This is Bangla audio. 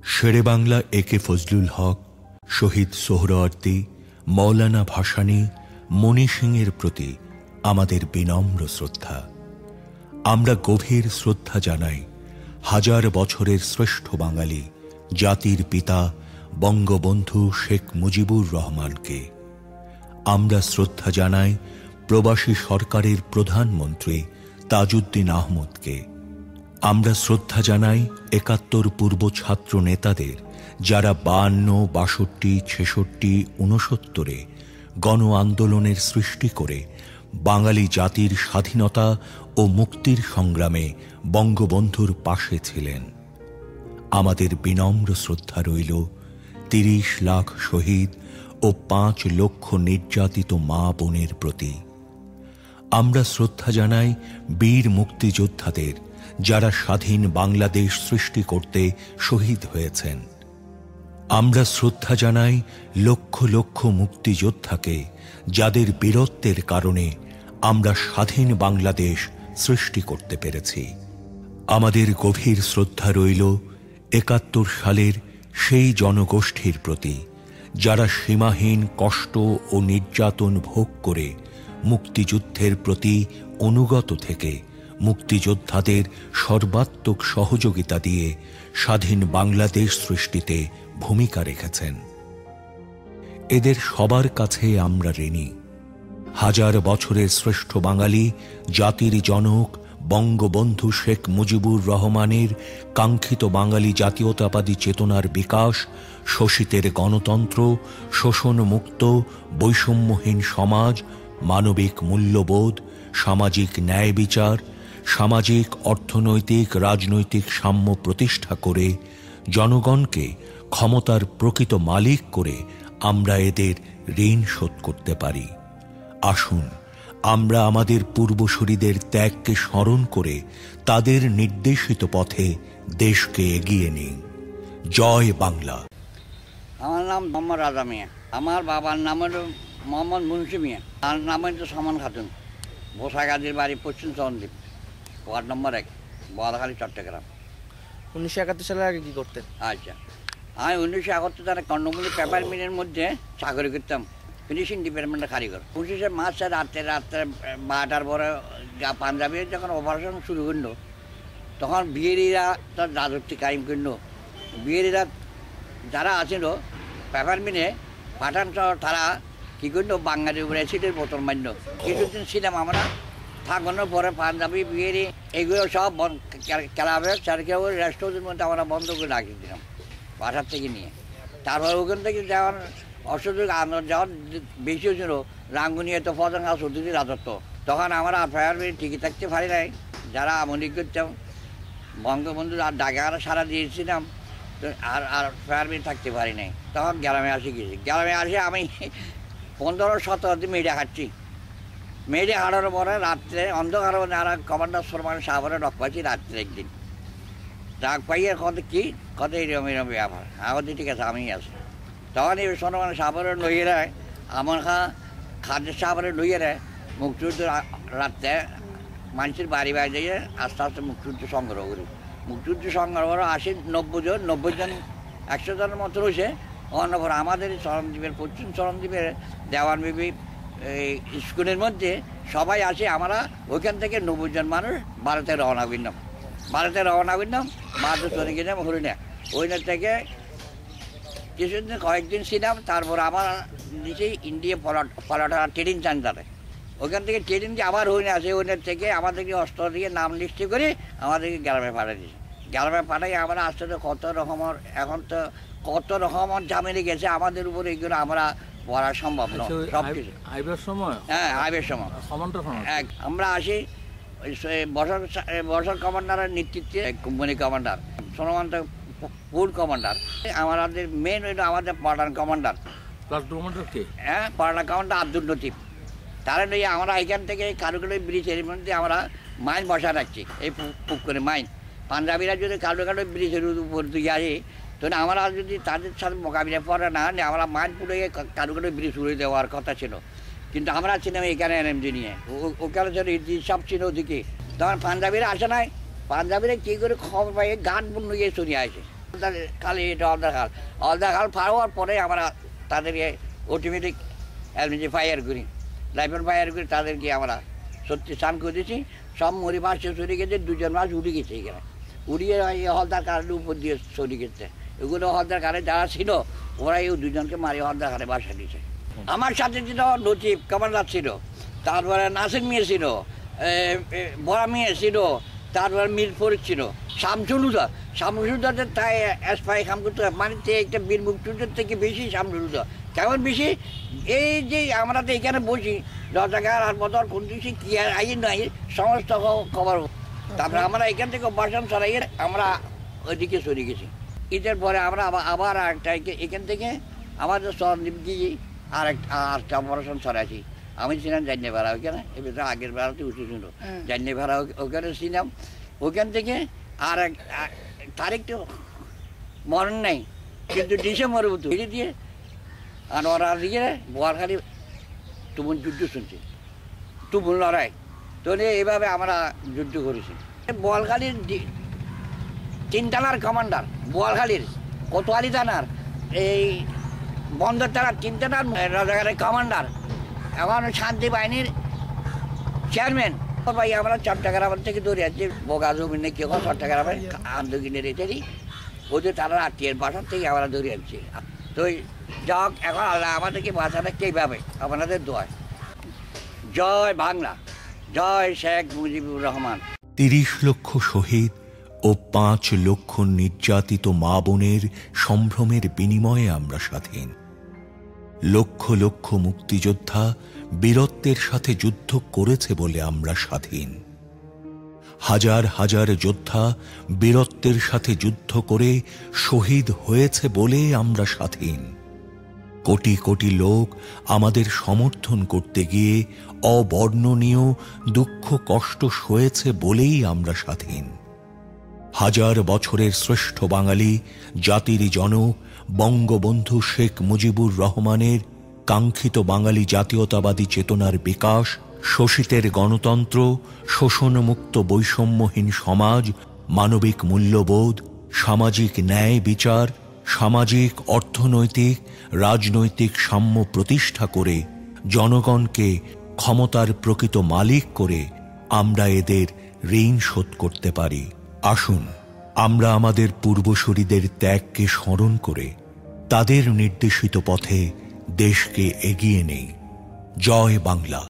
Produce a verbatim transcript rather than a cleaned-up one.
শেরে বাংলা এ কে ফজলুল হক, শহীদ সোহরাওয়ার্দী, মৌলানা ভাসানী, মণি সিংয়ের প্রতি আমাদের বিনম্র শ্রদ্ধা। আমরা গভীর শ্রদ্ধা জানাই হাজার বছরের শ্রেষ্ঠ বাঙালি জাতির পিতা বঙ্গবন্ধু শেখ মুজিবুর রহমানকে। আমরা শ্রদ্ধা জানাই প্রবাসী সরকারের প্রধানমন্ত্রী তাজউদ্দিন আহমদকে। আমরা শ্রদ্ধা জানাই একাত্তর পূর্ব ছাত্র নেতাদের, যারা বায়ান্ন, বাষট্টি, ছেষট্টি, ঊনসত্তরে গণ আন্দোলনের সৃষ্টি করে বাঙালি জাতির স্বাধীনতা ও মুক্তির সংগ্রামে বঙ্গবন্ধুর পাশে ছিলেন। আমাদের বিনম্র শ্রদ্ধা রইল তিরিশ লাখ শহীদ ও পাঁচ লক্ষ নির্যাতিত মা বোনের প্রতি। আমরা শ্রদ্ধা জানাই বীর মুক্তিযোদ্ধাদের, যারা স্বাধীন বাংলাদেশ সৃষ্টি করতে শহীদ হয়েছেন। আমরা শ্রদ্ধা জানাই লক্ষ লক্ষ মুক্তিযোদ্ধাকে, যাদের বীরত্বের কারণে আমরা স্বাধীন বাংলাদেশ সৃষ্টি করতে পেরেছি। আমাদের গভীর শ্রদ্ধা রইল একাত্তর সালের সেই জনগোষ্ঠীর প্রতি, যারা সীমাহীন কষ্ট ও নির্যাতন ভোগ করে মুক্তিযুদ্ধের প্রতি অনুগত থেকে মুক্তিযোদ্ধাদের সর্বাত্মক সহযোগিতা দিয়ে স্বাধীন বাংলাদেশ সৃষ্টিতে ভূমিকা রেখেছেন। এদের সবার কাছে আমরা ঋণী। হাজার বছরের শ্রেষ্ঠ বাঙালি জাতির জনক বঙ্গবন্ধু শেখ মুজিবুর রহমানের কাঙ্ক্ষিত বাঙালি জাতীয়তাবাদী চেতনার বিকাশ, শোষিতের গণতন্ত্র, শোষণমুক্ত বৈষম্যহীন সমাজ, মানবিক মূল্যবোধ, সামাজিক ন্যায় বিচার, সামাজিক অর্থনৈতিক রাজনৈতিক সাম্য প্রতিষ্ঠা করে জনগণকে ক্ষমতার প্রকৃত মালিক করে আমরা এদের ঋণ শোধ করতে পারি। আসুন আমরা আমাদের পূর্বসূরীদের ত্যাগকে স্মরণ করে তাদের নির্দেশিত পথে দেশকে এগিয়ে নিই। জয় বাংলা। আমার নাম মোহাম্মদ রাজা মিয়া। আমার বাবার নাম হল মোহাম্মদ মুন্সি মিয়া। তার নাম হচ্ছে সামান খাতুন। বসাগাজীর বাড়ি পশ্চিম চরণদ্বীপ, ওয়ার্ড নম্বর এক, বোয়ালখালী, চট্টগ্রাম। উনিশশো একাত্তর সালের আগে কি করতেন? আচ্ছা, আমি উনিশশো একাত্তর সালে কর্ণমূলী পেপার মিলের মধ্যে চাকরি করতাম, ফিনিশিং ডিপার্টমেন্টের কারিগর। পঁচিশে মার্চ রাত্রে রাত্রে বারোটার পরে পাঞ্জাবি যখন অপারেশন শুরু করলো, তখন বিহারিরা তার রাজত্ব কায়েম করলো। বিহারিরা যারা আছিল পেপার মিলে পাঠান শহর, তারা কী করলো, বাঙালির উপরে অ্যাসিডের বোতল মারল। কিছুদিন ছিলাম আমরা, থাকানোর পরে পাঞ্জাবি, বিহারি এগুলো সব ক্লাবে চারকেও রেস্টুরেন্টের মধ্যে আমরা বন্ধ করে রাখি দিলাম পাঠার থেকে নিয়ে। তারপর ওখান থেকে যাওয়ার অসুযোগ আন্দোলন যাওয়ার বেশি হয়েছিল, রাঙ্গুনিয়া তো ফজঙ্গা চৌধুরী রাজত্ব। তখন আমরা ফায়ার ব্রিগেড টিকে থাকতে পারি নাই, যারা আমলি করতাম বঙ্গবন্ধু আর ডাকে আর সারা দিয়েছিলাম, তো আর আর ফায়ার ব্রিগেড থাকতে পারি নাই। তখন গ্রামে আসে গেছি। গ্রামে আসে আমি পনেরো সতেরো দিন মেয়েটা হাঁটছি। মেয়েটা হাঁটার পরে রাত্রে অন্ধকার আর কমান্ডার সরমান সাহাবরে ডাক পাইছি রাত্রে একদিন। ডাক পাইয়ে কত কী কত এরকম এরকম ব্যাপার, আমাদের ঠিক আছে আমি আছি। তখন এই সরমান সাহাবরে লইয়ে রায়, আমার খা খাদ্যের সাহাবরে লইয়ে রায় মুক্তিযুদ্ধ রাত্রে মানুষের বাড়ি বাড়ি যাইয়ে আস্তে আস্তে মুক্তিযুদ্ধ সংগ্রহ করি। মুক্তিযুদ্ধ সংগ্রহ করে আসি নব্বই জন নব্বই জন একশো জনের মতো রয়েছে। অন্যপর আমাদের চরণদ্বীপের পশ্চিম চরণদ্বীপের দেওয়ান বিবি এই স্কুলের মধ্যে সবাই আসে। আমরা ওইখান থেকে নব্বই জন মানুষ ভারতে রওনা করলাম। ভারতে রওনা করলাম, ভারতে চলে গেলাম হরিণা। ওইখান থেকে কিছুদিন কয়েকদিন ছিলাম। তারপর আমার নিচে ইন্ডিয়া পলাট পলাটা ট্রেনিং সেন্টারে, ওইখান থেকে ট্রেনিং যে আবার হরিণে আসে। ওইখান থেকে আমাদেরকে অস্ত্র দিয়ে নাম লিস্টে করে আমাদেরকে গ্রামে পাঠিয়ে দিয়েছে। গ্রামে পাঠাই আমরা আসতে তো কত রকমের, এখন তো কত রকমের ঝামেলে গেছে আমাদের উপরে, এগুলো আমরা বলা সম্ভব নয় সব কিছু। সময় হ্যাঁ আইবের সময় এক আমরা আসি বছর বছর কমান্ডারের নেতৃত্বে কোম্পানি কমান্ডার সোনমন্ত ফুড কমান্ডার, আমাদের মেন হইল আমাদের পাঠান কমান্ডার। হ্যাঁ পাঠান কমান্ডার আব্দুল লতিফ। তারা নিয়ে আমরা এখান থেকে কারুকালি ব্রিজের মধ্যে আমরা মাইন বসা রাখছি, এই পুকুরে মাইন। পাঞ্জাবিরা যদি কারো কারো ব্রিজের উপর দিয়ে আসে, তো আমরা যদি তাদের সাথে মোকাবিলা করে না, আমরা মাইন পুড়ে কারো কারো ব্রিজ উড়ে দেওয়ার কথা ছিল। কিন্তু আমরা ছিলাম এখানে এনএমজি নিয়ে, ওখানে ছিল সব ছিল ওদিকে। তখন পাঞ্জাবিরা আসে নাই, পাঞ্জাবিরা কী করে খবর পাই গান বন্য গিয়ে চলে আসে। হলদার খালি, এটা হলদার খাল। হলদার খাল পার হওয়ার পরে আমরা তাদেরকে অটোমেটিক এলপিজি ফায়ার করি, লাইফের ফায়ার করি, তাদেরকে আমরা সত্যি স্নান করে দিয়েছি। সব মরি মাছ চলে গেছে, দুজন মাছ উড়ে গেছে এখানে, উড়িয়ে এই হলদার কারের উপর দিয়ে চলে গেছে। এগুলো হলদার কারে যারা ছিল ওরা এই দুজনকে মারি হলদার কারে বাসা দিয়েছে। আমার সাথে ছিল নজিব কমান্ডার ছিল, তারপরে নাসির মিয়া ছিল, বড়া মিয়া ছিল, তারপরে মিরপুর ছিল, শামসুলুদা। শামসুলুদাদের তাই এসপাই কাম করতে মানে একটা বীর মুক্তিযুদ্ধের থেকে বেশি শামসুলুদা। কেমন বেশি? এই যে আমরা তো এখানে বসি, রাজাকার আর বদর কোন দিয়েছি কি আর আইন নাই সমস্ত খবর। তারপরে আমরা এখান থেকে বাসন সরাইয়ে আমরা ওইদিকে চলে গেছি। ঈদের পরে আমরা আবার আবার একটা এখান থেকে আমাদের সন্দীপ গিয়ে আর একটা আরেকটা অপারেশন সরাইছি। আমি ছিলাম জানিয়ে ভাড়া ওইখানে, এবার আগের বেড়াতে উঠেছিল জানিয়ে ভাড়া ওখানে ছিলাম। ওইখান থেকে আর এক তারিখ তো মরণ নাই, কিন্তু ডিসেম্বরের মতো ফিরে দিয়ে আর ওরা দিকে বোয়ালখালী তুমুল যুদ্ধ শুনছি, তুমুল লড়াই। তো এইভাবে আমরা যুদ্ধ করেছি। বোয়ালখালীর তিন থানার কমান্ডার, বোয়ালখালীর কোতোয়ালি থানার, এই বন্দর থানার তিন থানার রাজাকারের কমান্ডার, এখন শান্তি বাহিনীর চেয়ারম্যান। ভাই আমরা চট্টগ্রাম থেকে ধরে আছি বোগা জমিনে কেউ চট্টগ্রামের আন্দোলনের এটারই ওদের তারা আত্মীয়ের বাসার থেকে আমরা ধরে আনছি। তো যাক, এখন আল্লাহ আমাদেরকে বাঁচাতে কীভাবে আপনাদের দোয়া। জয় বাংলা, জয় শেখ মুজিবুর রহমান। তিরিশ লক্ষ শহীদ ও পাঁচ লক্ষ নির্যাতিত মা বোনের সম্ভ্রমের বিনিময়ে আমরা স্বাধীন। লক্ষ লক্ষ মুক্তিযোদ্ধা বীরত্বের সাথে যুদ্ধ করেছে বলে আমরা স্বাধীন। হাজার হাজার যোদ্ধা বীরত্বের সাথে যুদ্ধ করে শহীদ হয়েছে বলে আমরা স্বাধীন। কোটি কোটি লোক আমাদের সমর্থন করতে গিয়ে অবর্ণনীয় দুঃখ কষ্ট সয়েছে বলেই আমরা স্বাধীন। হাজার বছরের শ্রেষ্ঠ বাঙালি জাতির জনক বঙ্গবন্ধু শেখ মুজিবুর রহমানের কাঙ্ক্ষিত বাঙালি জাতীয়তাবাদী চেতনার বিকাশ, শোষিতের গণতন্ত্র, শোষণমুক্ত বৈষম্যহীন সমাজ, মানবিক মূল্যবোধ, সামাজিক ন্যায় বিচার, সামাজিক অর্থনৈতিক রাজনৈতিক সাম্য প্রতিষ্ঠা করে জনগণকে ক্ষমতার প্রকৃত মালিক করে আমরা এদের ঋণ শোধ করতে পারি। আসুন আমরা আমাদের পূর্বসূরীদের ত্যাগকে স্মরণ করে তাদের নির্দেশিত পথে দেশকে এগিয়ে নেই। জয় বাংলা।